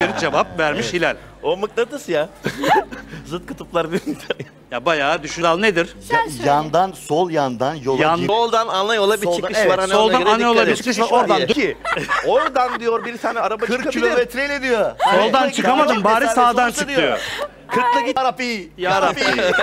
bir cevap vermiş Hilal. O mıknatıs ya. Zıt kutuplar birbirine. Ya bayağı düşün. Al nedir? Yandan, sol yandan yola gir. Soldan ana yola bir Soldan, çıkış evet, var. Hani soldan ona göre ana yola dikkat bir et. çıkış var, oradan Ki, oradan diyor bir tane araba 40 çıkabilir. kilometreyle diyor. Soldan çıkamadım, bari sağdan çık diyor. 40'la git. Yarabbi. Yarabbi.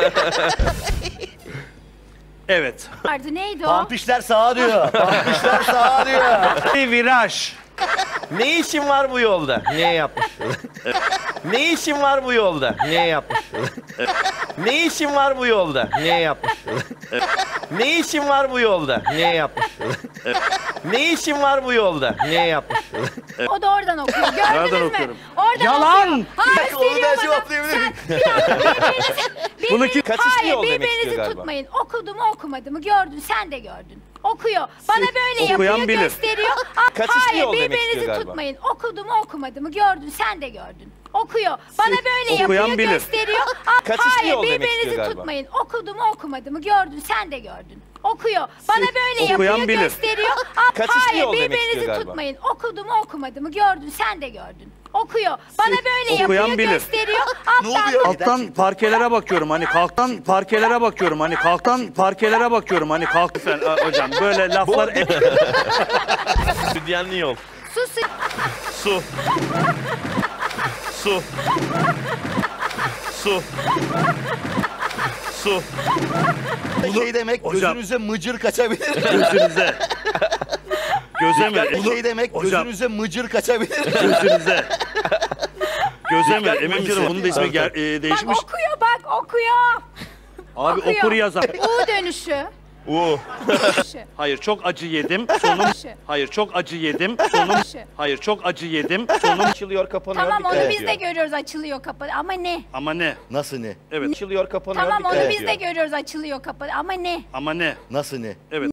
Evet. Vardı neydi o? Pampişler sağa diyor. Pampişler sağa diyor. Bir viraj. Ne işin var bu yolda? Niye yapmış? Ne işin var bu yolda? Niye yapmış? Ne işin var bu yolda? Niye yapmış? Ne işin var bu yolda? Niye yapmış? Ne işin var bu yolda? Niye yapmış? O da oradan okuyor. Gördünüz Nereden mü? okuyorum? Oradan Yalan! okuyor. Hayır, Onu ben seriyor bana. cevaplayabilir miyim? Bunu kim? Kaçışlı Hayır, yol demek birbirinizi istiyor galiba. tutmayın. Okudu mu okumadı mı gördün, sen de gördün. Okuyor. Bana böyle Okuyan yapıyor, bilir. gösteriyor. Kaçışlı Hayır, yol demek birbirinizi istiyor galiba. tutmayın. Okudu mu okumadı mı gördün, sen de gördün. Okuyor. Bana böyle Okuyan yapıyor, bilir. gösteriyor. Kaçışlı Hayır, yol demek birbirinizi istiyor galiba. tutmayın. Okudu mu okumadı mı gördün, sen de gördün. Okuyor. Bana böyle Okuyan yapıyor, bilir. gösteriyor. Kaçışlı Hayır, yol demek birbirinizi istiyor galiba. tutmayın. Okudu mu okumadı mı gördün, sen de gördün. Okuyor. Bana böyle Okuyan yapıyor, bilir. gösteriyor. Ne oluyor? Kalktan parkelere bakıyorum. Hani kalktan parkelere bakıyorum. Hani kalktan parkelere bakıyorum. Hani kalk sen hocam böyle laflar Südyenli yol. Sus. Su. Su. Su. Su. Şey demek Hocam. gözünüze mıcır kaçabilir. gözünüze. Göze mi? Şey demek Hocam. gözünüze mıcır kaçabilir. Gözünüze. Göze mi? Emin canım bunun da ismi Bak değişmiş. okuyor, bak okuyor. Abi okuyor. okur yazar. U dönüşü. Dönüşü. Hayır çok acı yedim. Sonum. Hayır çok acı yedim. Sonum. Hayır çok acı yedim. Sonum. Açılıyor, kapanıyor. Tamam dikkat onu et biz diyor. de görüyoruz, açılıyor kapanıyor ama ne? Ama ne? Nasıl ne? Evet. Açılıyor, kapanıyor. Tamam dikkat onu et biz diyor. de görüyoruz, açılıyor kapanıyor ama ne? Ama ne? Nasıl ne? Evet.